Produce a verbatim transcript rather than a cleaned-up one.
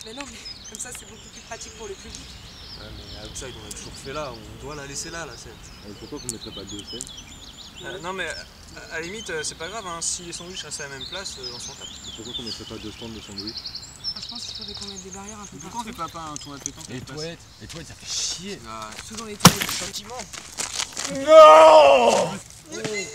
Mais non, mais comme ça, c'est beaucoup plus pratique pour le public. Ouais, mais outside, on a toujours fait là, on doit la laisser là, la scène. Et pourquoi qu'on mettrait pas deux scènes? Euh, non, mais à, à la limite, euh, c'est pas grave, hein. Si les sandwichs restent à la même place, euh, on s'en tape. Et pourquoi qu'on mettrait pas deux stands de sandwich? Je pense qu'il faudrait qu'on mette des barrières un peu Pourquoi on partout. fait pas un tournoi de pétanque? Les toilettes, les toilettes, ça fait chier. Ah, Surtout dans les toilettes. Gentiment. Non!